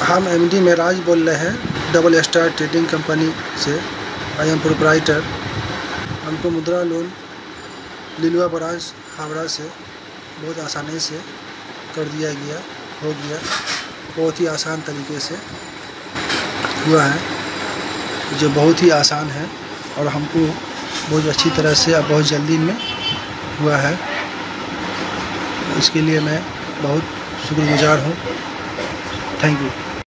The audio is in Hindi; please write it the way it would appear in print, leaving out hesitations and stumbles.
हम एमडी महराज बोल रहे हैं, डबल स्टार ट्रेडिंग कंपनी से। I am proprietor. हमको मुद्रा लोन लिलुआ ब्रांच हावड़ा से बहुत आसानी से कर दिया गया, हो गया। बहुत ही आसान तरीके से हुआ है, जो बहुत ही आसान है और हमको बहुत अच्छी तरह से और बहुत जल्दी में हुआ है। इसके लिए मैं बहुत शुक्रगुजार हूँ। Thank you.